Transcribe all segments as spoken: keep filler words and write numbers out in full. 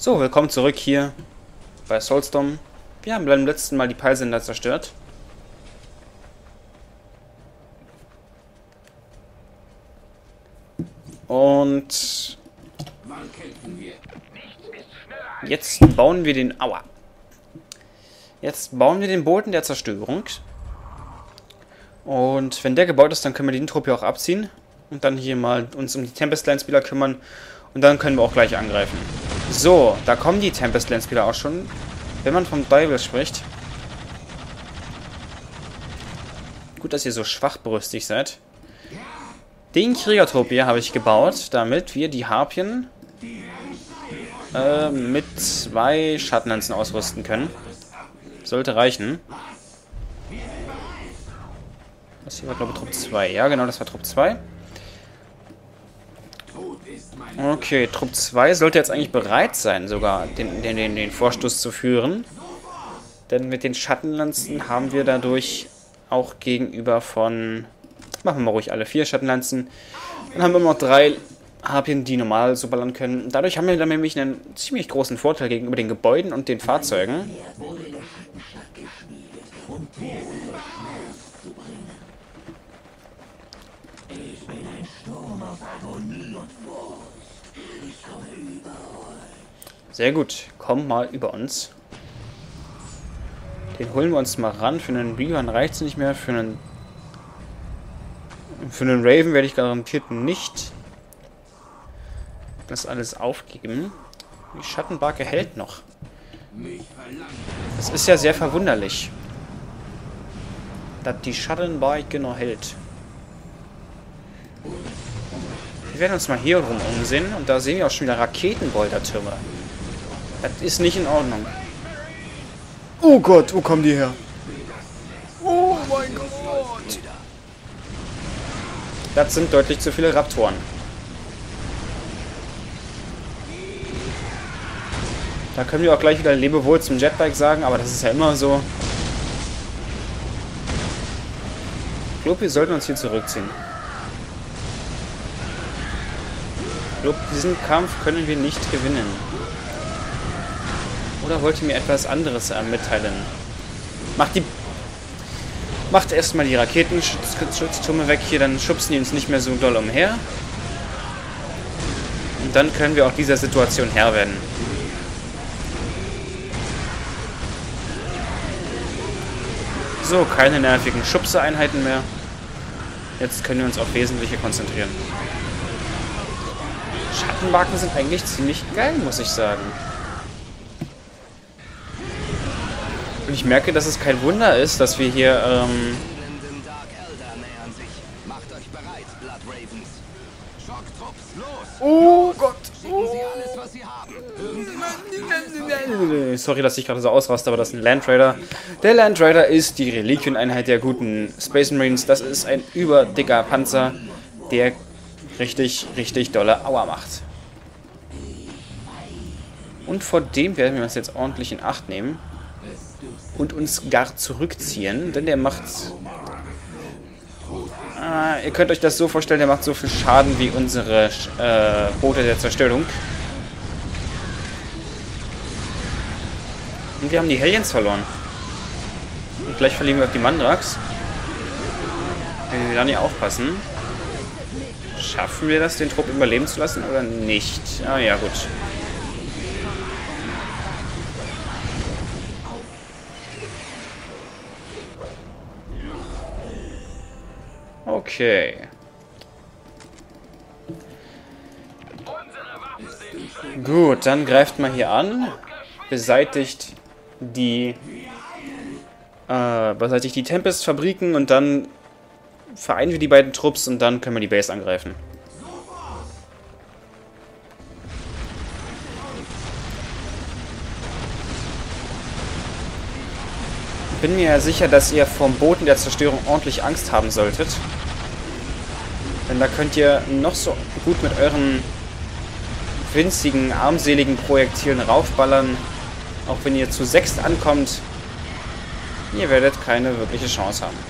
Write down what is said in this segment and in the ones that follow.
So, willkommen zurück hier bei Soulstorm. Wir haben beim letzten Mal die Peilsender zerstört. Und jetzt bauen wir den... Aua. Jetzt bauen wir den Boten der Zerstörung. Und wenn der gebaut ist, dann können wir den Trupp hier auch abziehen. Und dann hier mal uns um die Tempest Land-Spieler kümmern. Und dann können wir auch gleich angreifen. So, da kommen die Tempest Land-Spieler auch schon. Wenn man vom Teufel spricht. Gut, dass ihr so schwachbrüstig seid. Den Kriegertrupp hier habe ich gebaut, damit wir die Harpien äh, mit zwei Schattenlanzen ausrüsten können. Sollte reichen. Das hier war, glaube ich, Trupp zwei. Ja, genau, das war Trupp zwei. Okay, Trupp zwei sollte jetzt eigentlich bereit sein, sogar den, den, den, den Vorstoß zu führen. Denn mit den Schattenlanzen haben wir dadurch auch gegenüber von... Machen wir mal ruhig alle vier Schattenlanzen. Dann haben wir noch drei Harpien, die normal so ballern können. Dadurch haben wir dann nämlich einen ziemlich großen Vorteil gegenüber den Gebäuden und den Fahrzeugen. Sehr gut, komm mal über uns. Den holen wir uns mal ran. Für einen Reaver reicht es nicht mehr. Für einen Für einen Raven werde ich garantiert nicht das alles aufgeben. Die Schattenbarke hält noch. Das ist ja sehr verwunderlich, dass die Schattenbarke noch hält. Wir werden uns mal hier rum umsehen und da sehen wir auch schon wieder Raketenboltertürme. Das ist nicht in Ordnung. Oh Gott, wo kommen die her? Oh mein Gott! Das sind deutlich zu viele Raptoren. Da können wir auch gleich wieder Lebewohl zum Jetbike sagen, aber das ist ja immer so. Ich glaube, wir sollten uns hier zurückziehen. Ich glaube, diesen Kampf können wir nicht gewinnen. Oder wollt ihr mir etwas anderes äh, mitteilen? Macht die... Macht erstmal die Raketenschutztürme weg hier, dann schubsen die uns nicht mehr so doll umher. Und dann können wir auch dieser Situation Herr werden. So, keine nervigen Schubse-Einheiten mehr. Jetzt können wir uns auf Wesentliche konzentrieren. Schattenbarken sind eigentlich ziemlich geil, muss ich sagen. Und ich merke, dass es kein Wunder ist, dass wir hier, ähm... Oh Gott! Oh. Sorry, dass ich gerade so ausraste, aber das ist ein Land Raider. Der Land Raider ist die Reliquieneinheit der guten Space Marines. Das ist ein überdicker Panzer, der richtig, richtig dolle Aua macht. Und vor dem werden wir uns jetzt ordentlich in Acht nehmen. Und uns gar zurückziehen, denn der macht... Ah, ihr könnt euch das so vorstellen, der macht so viel Schaden wie unsere äh, Boote der Zerstörung. Und wir haben die Hellions verloren. Und gleich verlieren wir auf die Mandrax. Wenn wir da nicht aufpassen. Schaffen wir das, den Trupp überleben zu lassen oder nicht? Ah ja, gut. Okay. Gut, dann greift mal hier an, beseitigt die äh, beseitigt die Tempest-Fabriken und dann vereinen wir die beiden Trupps und dann können wir die Base angreifen. Ich bin mir ja sicher, dass ihr vom Boten der Zerstörung ordentlich Angst haben solltet. Denn da könnt ihr noch so gut mit euren winzigen, armseligen Projektilen raufballern. Auch wenn ihr zu sechst ankommt, ihr werdet keine wirkliche Chance haben.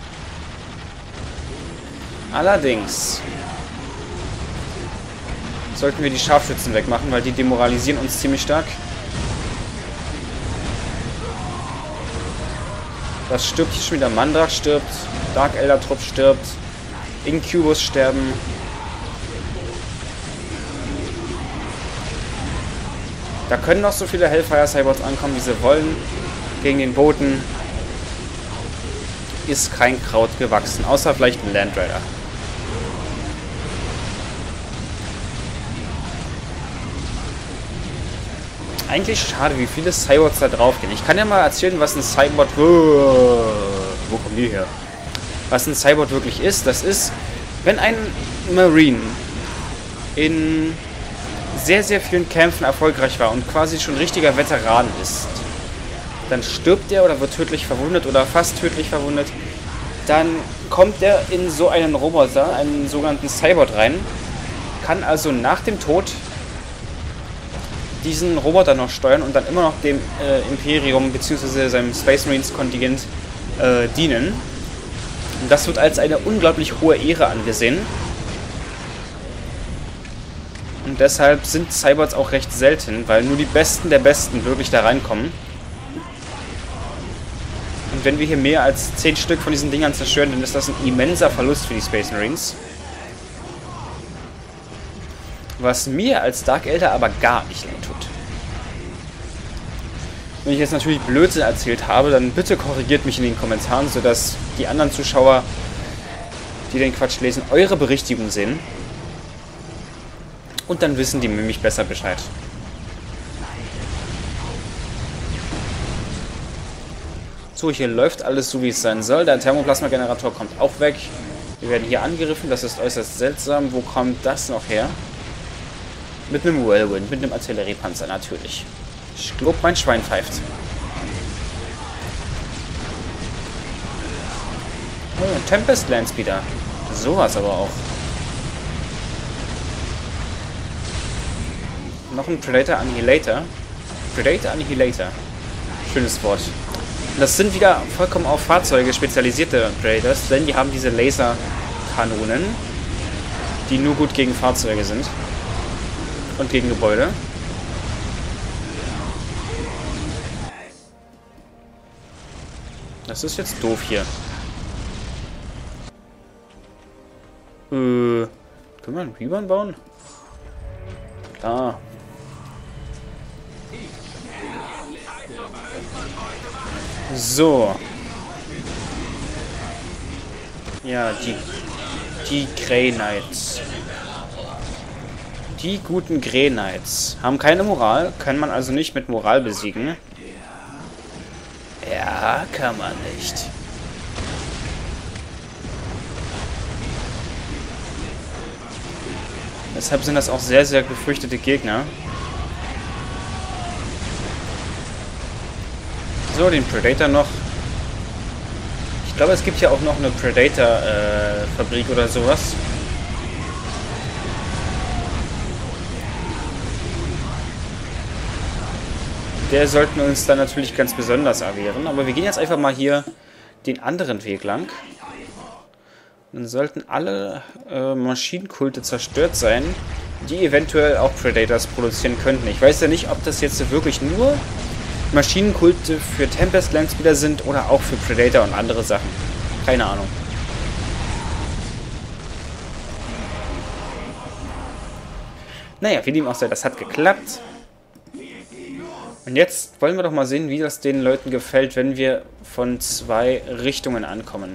Allerdings sollten wir die Scharfschützen wegmachen, weil die demoralisieren uns ziemlich stark. Das stirbt hier schon wieder. Mandrak stirbt. Dark Elder Trupp stirbt. Incubus sterben. Da können noch so viele Hellfire Cyborgs ankommen, wie sie wollen. Gegen den Boten ist kein Kraut gewachsen. Außer vielleicht ein Land Raider. Eigentlich schade, wie viele Cyborgs da drauf gehen. Ich kann ja mal erzählen, was ein Cyborg... Wo kommen die her? Was ein Cyborg wirklich ist. Das ist, wenn ein Marine in sehr, sehr vielen Kämpfen erfolgreich war und quasi schon richtiger Veteran ist, dann stirbt er oder wird tödlich verwundet oder fast tödlich verwundet. Dann kommt er in so einen Roboter, einen sogenannten Cyborg rein, kann also nach dem Tod diesen Roboter noch steuern und dann immer noch dem äh, Imperium bzw. seinem Space Marines Kontingent äh, dienen. Und das wird als eine unglaublich hohe Ehre angesehen. Und deshalb sind Cyborgs auch recht selten, weil nur die Besten der Besten wirklich da reinkommen. Und wenn wir hier mehr als zehn Stück von diesen Dingern zerstören, dann ist das ein immenser Verlust für die Space Marines. Was mir als Dark Elder aber gar nicht leid tut. Wenn ich jetzt natürlich Blödsinn erzählt habe, dann bitte korrigiert mich in den Kommentaren, sodass die anderen Zuschauer, die den Quatsch lesen, eure Berichtigung sehen. Und dann wissen die nämlich besser Bescheid. So, hier läuft alles so, wie es sein soll. Der Thermoplasma-Generator kommt auch weg. Wir werden hier angegriffen, das ist äußerst seltsam. Wo kommt das noch her? Mit einem Whirlwind, mit einem Artilleriepanzer natürlich. Ich glaube, mein Schwein pfeift. Oh, Tempest Landspeeder. Sowas aber auch. Noch ein Predator Annihilator. Predator Annihilator. Schönes Wort. Das sind wieder vollkommen auf Fahrzeuge spezialisierte Predators, denn die haben diese Laserkanonen, die nur gut gegen Fahrzeuge sind. Und gegen Gebäude. Das ist jetzt doof hier. Äh, können wir einen Reborn bauen? Klar. So. Ja, die, die Grey Knights. Die guten Grey Knights haben keine Moral, kann man also nicht mit Moral besiegen. Ja, kann man nicht. Deshalb sind das auch sehr, sehr gefürchtete Gegner. So, den Predator noch. Ich glaube, es gibt ja auch noch eine Predator-Fabrik äh, oder sowas. Der sollten wir uns dann natürlich ganz besonders erwehren. Aber wir gehen jetzt einfach mal hier den anderen Weg lang. Dann sollten alle äh, Maschinenkulte zerstört sein, die eventuell auch Predators produzieren könnten. Ich weiß ja nicht, ob das jetzt wirklich nur Maschinenkulte für Tempest Landspeeder sind oder auch für Predator und andere Sachen. Keine Ahnung. Naja, wie dem auch sei, das hat geklappt. Und jetzt wollen wir doch mal sehen, wie das den Leuten gefällt, wenn wir von zwei Richtungen ankommen.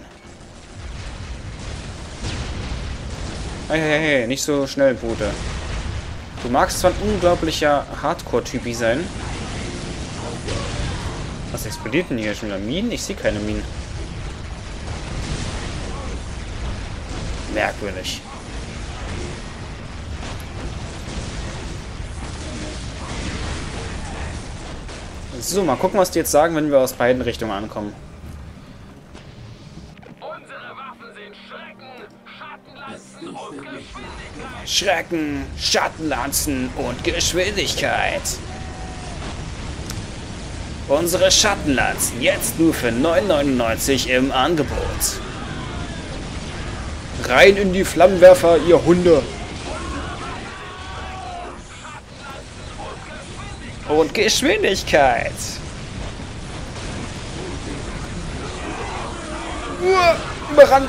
Hey, hey, hey, nicht so schnell, Bruder. Du magst zwar ein unglaublicher Hardcore-Typi sein. Was explodiert denn hier schon wieder? Minen? Ich sehe keine Minen. Merkwürdig. So, mal gucken, was die jetzt sagen, wenn wir aus beiden Richtungen ankommen. Unsere Waffen sind Schrecken, Schattenlanzen und Geschwindigkeit. Schrecken, Schattenlanzen und Geschwindigkeit. Unsere Schattenlanzen jetzt nur für neun neunundneunzig im Angebot. Rein in die Flammenwerfer, ihr Hunde. Und Geschwindigkeit. Uah, überrannt.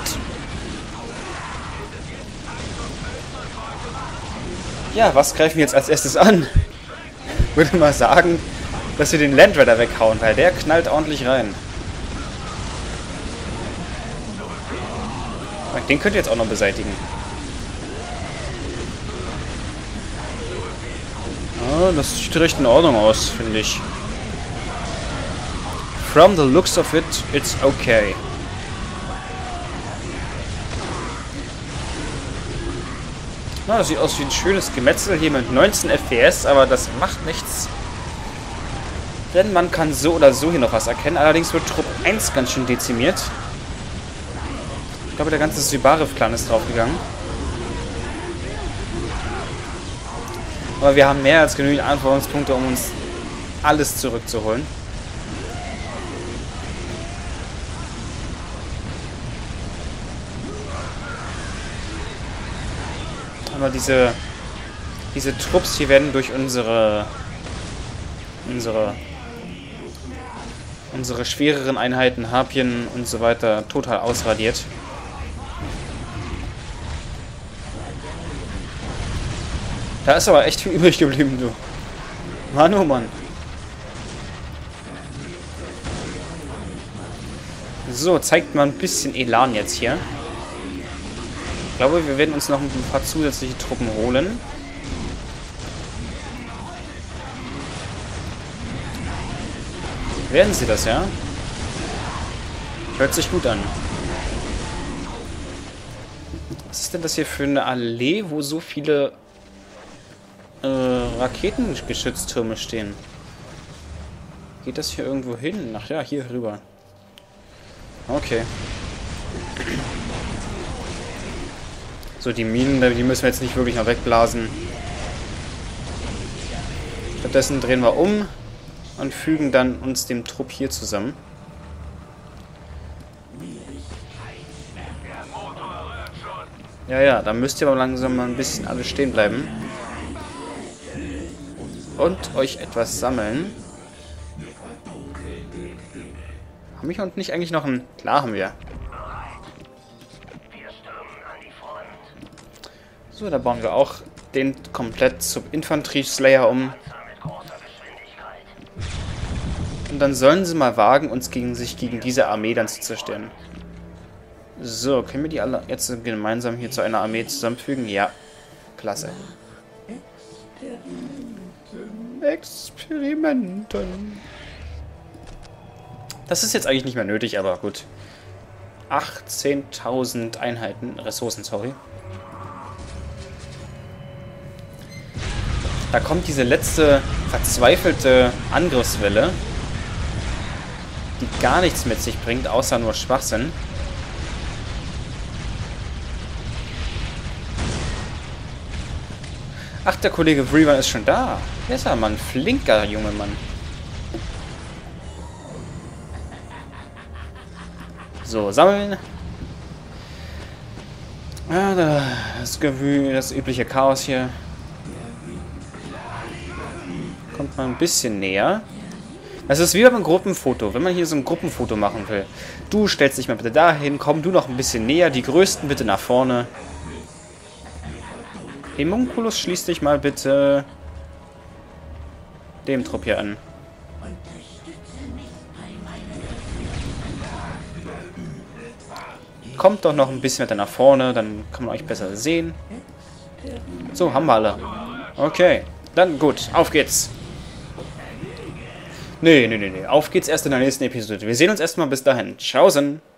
Ja, was greifen wir jetzt als erstes an? Ich würde mal sagen, dass wir den Land Raider weghauen, weil der knallt ordentlich rein. Den könnt ihr jetzt auch noch beseitigen. Ah, das sieht recht in Ordnung aus, finde ich. From the looks of it, it's okay. Na, das sieht aus wie ein schönes Gemetzel hier mit neunzehn F P S, aber das macht nichts. Denn man kann so oder so hier noch was erkennen. Allerdings wird Trupp eins ganz schön dezimiert. Ich glaube, der ganze Sybarev-Clan ist draufgegangen. Aber wir haben mehr als genügend Anforderungspunkte, um uns alles zurückzuholen. Aber diese, diese Trupps hier werden durch unsere, unsere, unsere schwereren Einheiten, Harpien und so weiter, total ausradiert. Da ist aber echt viel übrig geblieben, du. Mann, oh Mann. So, zeigt mal ein bisschen Elan jetzt hier. Ich glaube, wir werden uns noch ein paar zusätzliche Truppen holen. Werden sie das, ja? Hört sich gut an. Was ist denn das hier für eine Allee, wo so viele äh, Raketengeschütztürme stehen? Geht das hier irgendwo hin? Ach ja, hier rüber. Okay. So, die Minen, die müssen wir jetzt nicht wirklich noch wegblasen. Stattdessen drehen wir um und fügen dann uns dem Trupp hier zusammen. Ja, ja, da müsst ihr aber langsam mal ein bisschen alle stehen bleiben. Und euch etwas sammeln. Haben wir hier unten nicht eigentlich noch ein... Klar haben wir. So, da bauen wir auch den komplett zum Infanterie-Slayer um. Und dann sollen sie mal wagen, uns gegen sich gegen diese Armee dann zu zerstören. So, können wir die alle jetzt gemeinsam hier zu einer Armee zusammenfügen? Ja, klasse. Experimenten. Das ist jetzt eigentlich nicht mehr nötig, aber gut. achtzehntausend Einheiten, Ressourcen, sorry. Da kommt diese letzte verzweifelte Angriffswelle, die gar nichts mit sich bringt, außer nur Schwachsinn. Ach, der Kollege Freeman ist schon da. Der ist ja mal ein flinker junger Mann. So, sammeln. Ja, das Gewühl, das übliche Chaos hier. Kommt mal ein bisschen näher. Das ist wie beim Gruppenfoto, wenn man hier so ein Gruppenfoto machen will. Du stellst dich mal bitte dahin, komm du noch ein bisschen näher, die Größten bitte nach vorne. Homunculus, schließ dich mal bitte dem Trupp hier an. Kommt doch noch ein bisschen weiter nach vorne, dann kann man euch besser sehen. So, haben wir alle. Okay, dann gut, auf geht's. Nee, nee, nee, nee. Auf geht's erst in der nächsten Episode. Wir sehen uns erstmal bis dahin. Tschaußen.